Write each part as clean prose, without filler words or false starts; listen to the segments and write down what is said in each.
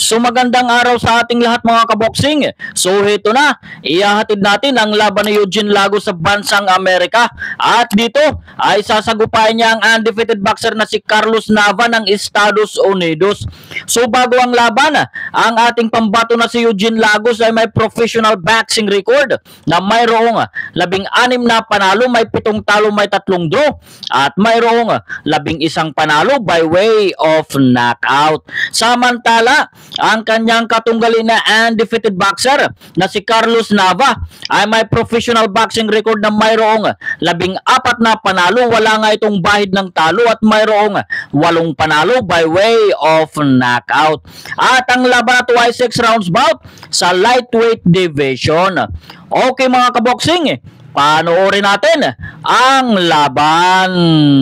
So magandang araw sa ating lahat mga kaboksing. So heto na, ihahatid natin ang laban ni Eugene Lagos sa bansang Amerika. At dito ay sasagupain niya ang undefeated boxer na si Carlos Nava ng Estados Unidos. So bago ang laban, ang ating pambato na si Eugene Lagos ay may professional boxing record na mayroong 16 na panalo, may 7 talo, may 3 draw at mayroong 11 panalo by way of knockout. Samantala, ang kanyang katunggali na undefeated boxer na si Carlos Nava ay may professional boxing record na mayroong 14 na panalo, wala nga itong bahid ng talo at mayroong 8 panalo by way of knockout. At ang laban na ito ay 6 rounds bout sa lightweight division. Okay mga kaboksing, panoorin natin ang laban.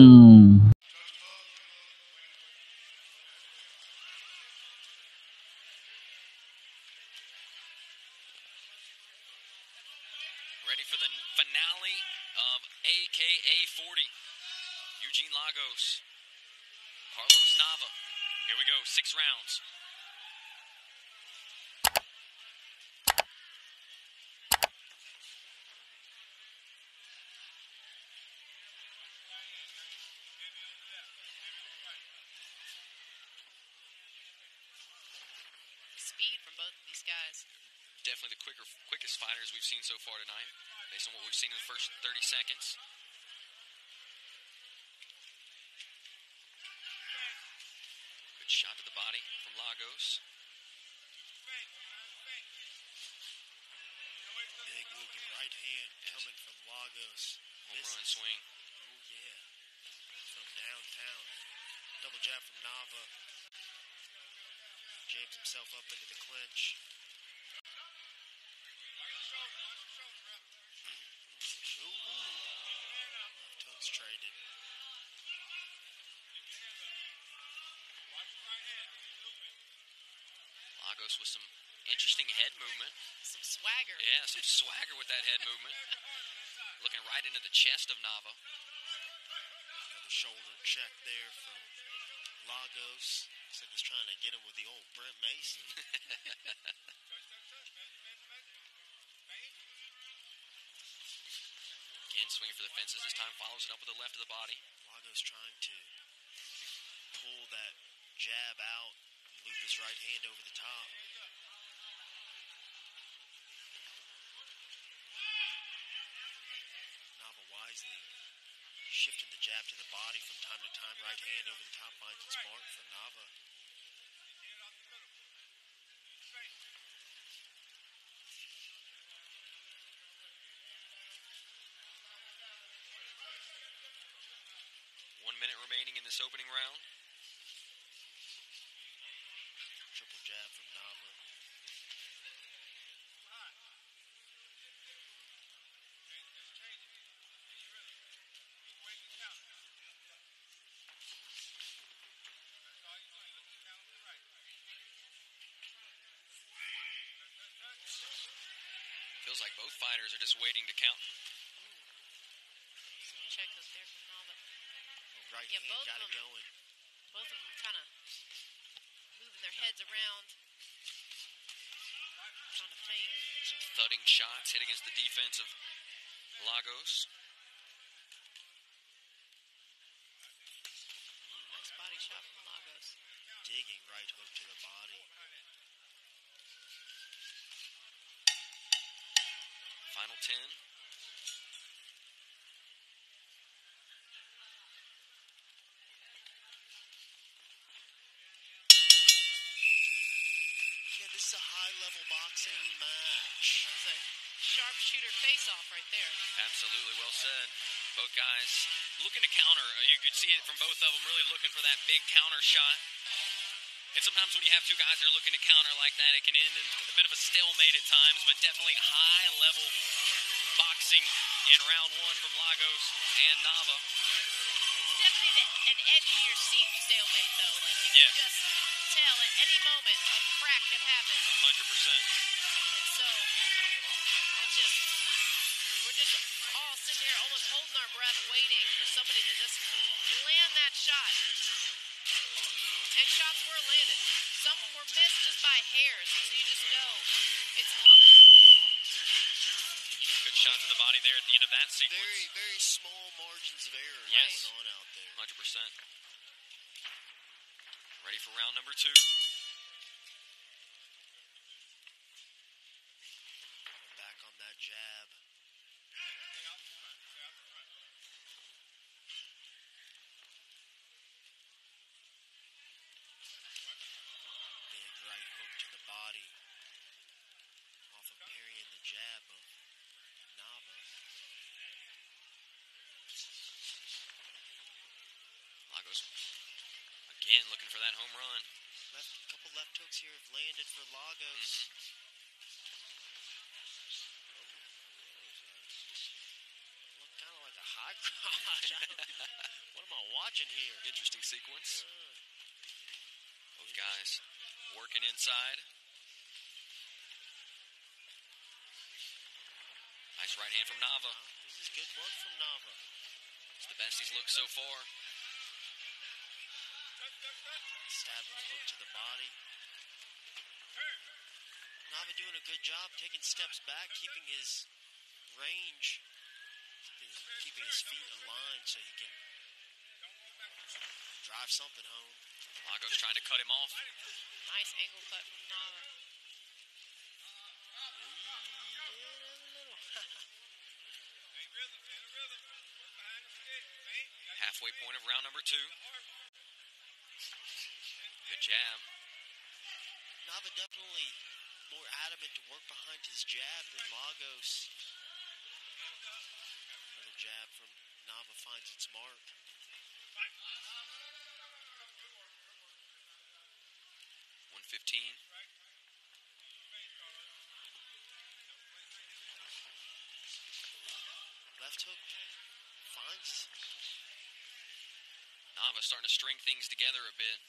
Ready for the finale of AKA 40. Eugene Lagos, Carlos Nava. Here we go, 6 rounds. Speed from both of these guys. Definitely the quickest fighters we've seen so far tonight, based on what we've seen in the first 30 seconds. Good shot to the body from Lagos. Big looping right hand coming from Lagos. Home run swing. Oh yeah. From downtown. Double jab from Nava. Jams himself up into the clinch. Left hooks traded. Lagos with some interesting head movement. Some swagger. Yeah, some swagger with that head movement. Looking right into the chest of Nava. Another shoulder check there from Lagos. Looks like he's trying to get him with the old Brent Mason. Again, swinging for the fences. This time follows it up with the left of the body. Lagos trying to pull that jab out, loop his right hand over the top. Nava wisely shifting the jab to the body from time to time. Right hand over the top finds its mark for Nava. One minute remaining in this opening round. Triple jab from Nava. Feels like both fighters are just waiting to count. Some checkers there from Nava. Right Yeah, hand both got of it them. going. Both of them kind of moving their heads around. Trying to feint. Some thudding shots hit against the defense of Lagos. Nice body shot from Lagos. Digging right hook to the body. Final 10. Yeah, this is a high-level boxing match. That was a sharpshooter face-off right there. Absolutely, well said. Both guys looking to counter. You could see it from both of them, really looking for that big counter shot. And sometimes when you have two guys that are looking to counter like that, it can end in a bit of a stalemate at times, but definitely high-level boxing in round 1 from Lagos and Nava. It's definitely an edge-of-your-seat stalemate, though. Like, you Yeah. can just tell at any moment a crack could happen. 100%. And so, we're just all sitting here almost holding our breath, waiting for somebody to just land that shot. And shots were landed. some were missed just by hairs, and so you just know it's coming. Good shot to the body there at the end of that sequence. Very, very small margins of error Yes. going on out there. 100%. Ready for round number 2. Back on that jab. Big right hook to the body. Off of parrying the jab of Nava. Lagos again looking for that home run. Couple left hooks here have landed for Lagos. Look kind of like a high crotch. What am I watching here? Interesting sequence. Both guys working inside. Nice right hand from Nava. This is good work from Nava. It's the best he's looked so far. Stabbing the hook to the body. Nava doing a good job taking steps back, keeping his range, keeping his feet aligned so he can drive something home. Lagos trying to cut him off. Nice angle cut from Nava. Halfway point of round number 2. Good jab. Nava definitely more adamant to work behind his jab than Lagos. Another jab from Nava finds its mark. $115. Left hook finds. Nava starting to string things together a bit.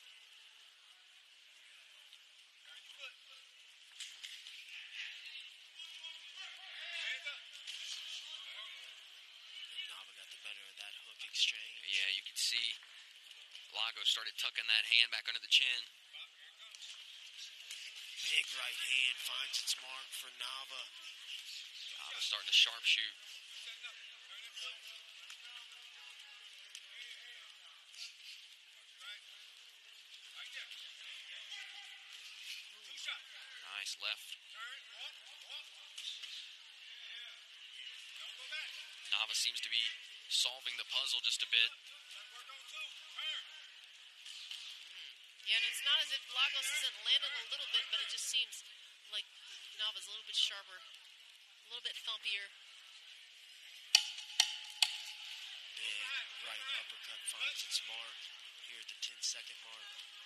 Nava got the better of that hook exchange. Yeah, you could see Lagos started tucking that hand back under the chin. Big right hand finds its mark for Nava. Nava starting to sharpshoot. Nice left. Nava seems to be solving the puzzle just a bit. Yeah, and it's not as if Lagos isn't landing a little bit, but it just seems like Nava's a little bit sharper, a little bit thumpier. Big right uppercut finds its mark here at the 10-second mark.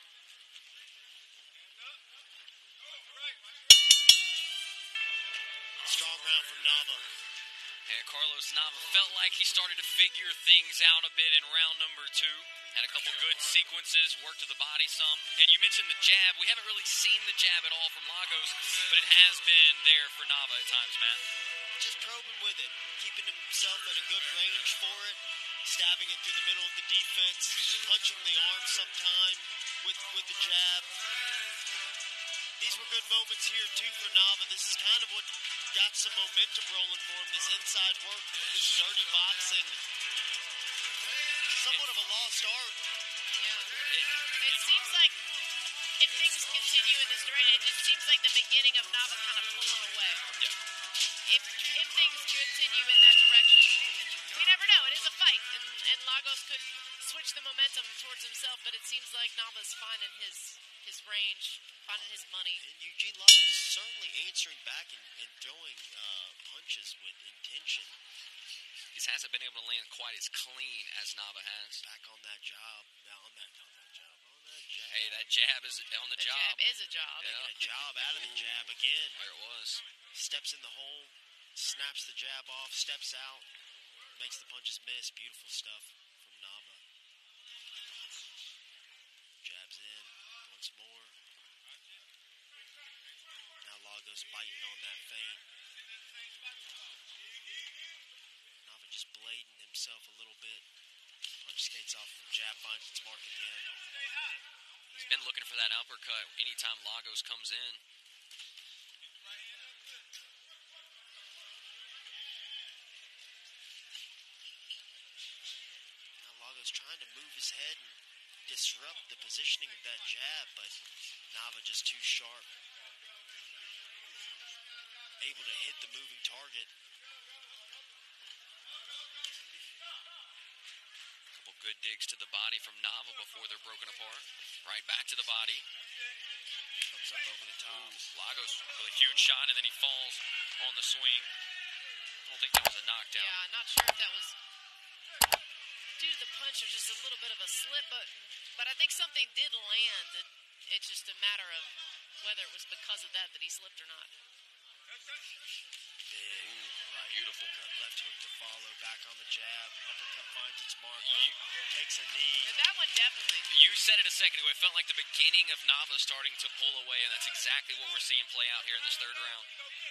Strong round from Nava. And Carlos Nava felt like he started to figure things out a bit in round number 2. Had a couple good sequences, worked to the body some. And you mentioned the jab. We haven't really seen the jab at all from Lagos, but it has been there for Nava at times, Matt. Just probing with it, keeping himself at a good range for it, stabbing it through the middle of the defense, punching the arm sometime with the jab. These were good moments here too for Nava. This is kind of what got some momentum rolling for him, this inside work, this dirty boxing. Somewhat of a lost art. Yeah. It seems like if things continue in this direction, it just seems like the beginning of Nava kind of pulling away. Yeah. If things continue in that direction, we never know. It is a fight, and Lagos could switch the momentum towards himself, but it seems like Nava's finding his range, finding his money. And Eugene Lagos certainly answering back and throwing punches with intention. He just hasn't been able to land quite as clean as Nava has. Back on that job. On that jab. Hey, that jab is on the job. The jab is a job. Yeah. Making a job out of the jab again. There it was. Steps in the hole, snaps the jab off, steps out, makes the punches miss. Beautiful stuff from Nava. Jabs in once more. Now Lagos biting on that feint. Nava just blading himself a little bit. Punch skates off, and jab finds its mark again. He's been looking for that uppercut anytime Lagos comes in. Now Lagos trying to move his head and disrupt the positioning of that jab, but Nava just too sharp. Able to hit the moving target. Couple good digs to the body from Nava before they're broken apart. Right back to the body. Comes up over the top. Ooh, Lagos with a huge shot, and then he falls on the swing. I don't think that was a knockdown. Yeah, not sure if that was due to the punch or just a little bit of a slip, but I think something did land. It's just a matter of whether it was because of that he slipped or not. Big, right, beautiful. Uppercut, left hook to follow, back on the jab. Uppercut finds its mark. Takes a knee. But that one definitely. You said it a second ago. It felt like the beginning of Nava starting to pull away, and that's exactly what we're seeing play out here in this third round.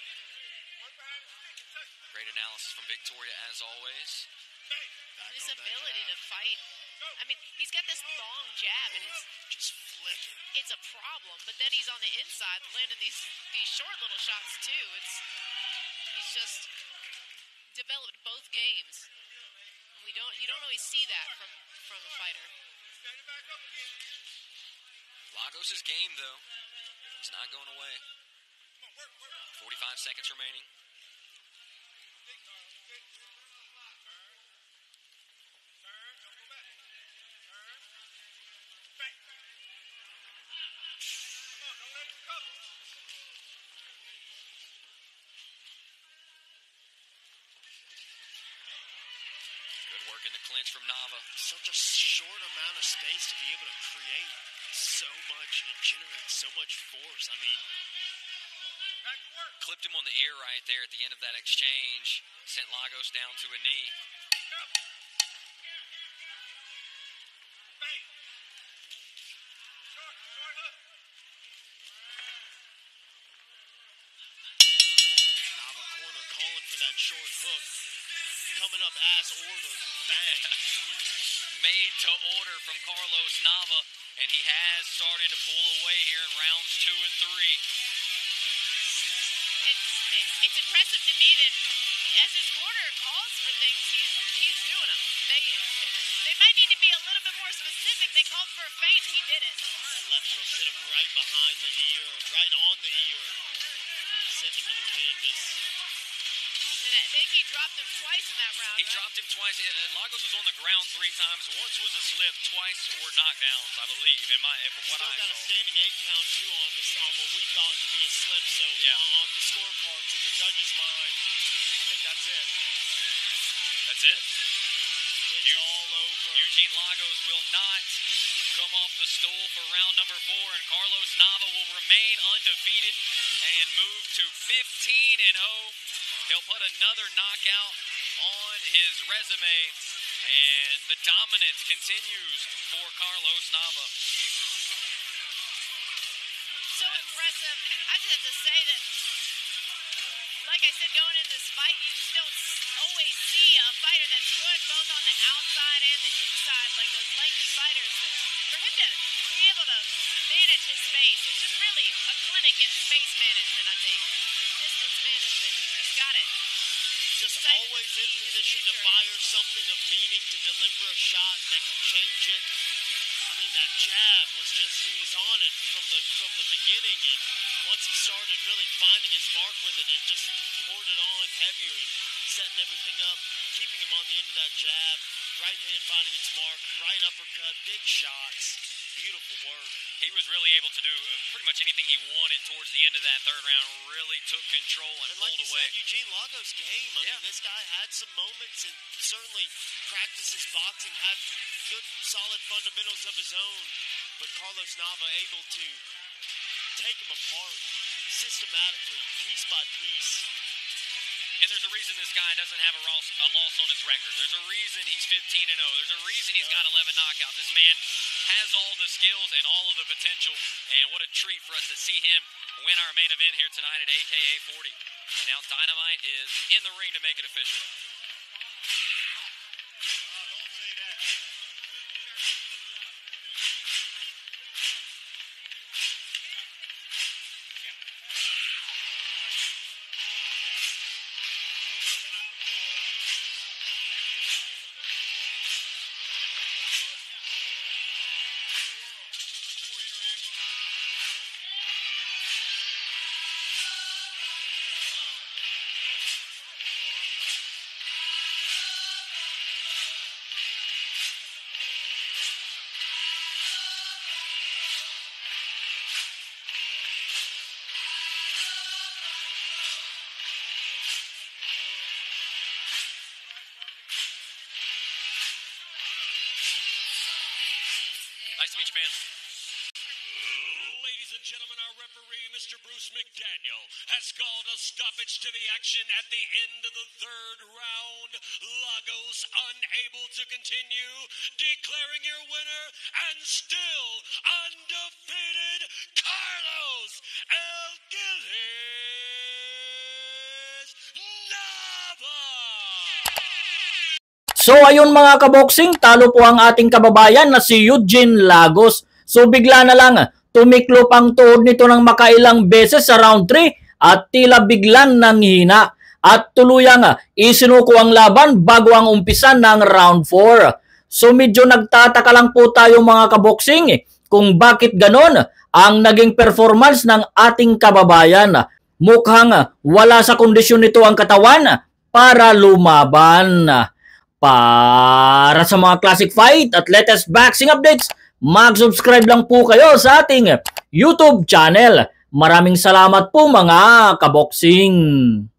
Great analysis from Victoria, as always. Back His on that ability jab. to fight. I mean, he's got this long jab, and Just flicking. it's a problem. But then he's on the inside, landing these short little shots too. He's just developed both games. And you don't always see that from a fighter. Lagos' game, though, is not going away. 45 seconds remaining. Good work in the clinch from Nava. Such a short amount of space to be able to create so much and generate so much force. I mean, Clipped him on the ear right there at the end of that exchange. Sent Lagos down to a knee. Nava corner calling for that short hook. Coming up as ordered. Bang. Made to order from Carlos Nava, and he has started to pull away here in rounds 2 and 3. It's impressive to me that as his corner calls for things, he's doing them. They might need to be a little bit more specific. They called for a feint, he did it. That left hook hit him right behind the ear, right on the ear. Sent him to the canvas. And I think he dropped him twice in that round. He dropped him twice. Lagos was on the ground 3 times. Once was a slip, twice were knockdowns, I believe, from what Still I got a saw. standing 8 count too on what we thought to be a slip. So Yeah. on the scorecards in the judge's mind, I think that's it. That's it. It's all over. Eugene Lagos will not come off the stool for round number 4, and Carlos Nava will remain undefeated and move to 15-0. He'll put another knockout on his resume, and the dominance continues for Carlos Nava. So impressive. I just have to say that, like I said, going in this fight, you just don't always see a fighter that's good both on the outside and the inside, like those lanky fighters. For him to be able to manage his space, it's just really a clinic in space management, I think. Distance management. He just got it. Just always in position to fire something of meaning, to deliver a shot that could change it. I mean, that jab was just, he was on it from the beginning, and once he started really finding his mark with it, it just poured it on heavier, setting everything up, keeping him on the end of that jab, right hand finding its mark, right uppercut, big shots, beautiful work. He was really able to do pretty much anything he wanted towards the end of that third round, really took control and And like pulled you away. said, Eugene Lagos' game. I Yeah. mean, this guy had some moments and certainly practices boxing, had good, solid fundamentals of his own. But Carlos Nava able to take him apart systematically, piece by piece. And there's a reason this guy doesn't have a loss on his record. There's a reason he's 15-0. There's a reason he's got 11 knockouts. This man has all the skills and all of the potential. And what a treat for us to see him win our main event here tonight at AKA 40. And now Dynamite is in the ring to make it official. Nice to meet you, man. Ladies and gentlemen, our referee, Mr. Bruce McDaniel, has called a stoppage to the action at the end of the third round. Lagos unable to continue, declaring your winner and still undefeated, Carlos El Gilis Nava! So ayun mga kaboksing, talo po ang ating kababayan na si Eugene Lagos. So bigla na lang tumiklop ang tuhod nito ng makailang beses sa round 3 at tila biglang nanghina at tuluyang isinuko ang laban bago ang umpisa ng round 4. So medyo nagtataka lang po tayo mga kaboksing kung bakit ganon ang naging performance ng ating kababayan. Mukhang wala sa kondisyon nito ang katawan para lumaban. Para sa mga classic fight at latest boxing updates, mag-subscribe lang po kayo sa ating YouTube channel. Maraming salamat po mga kaboksing.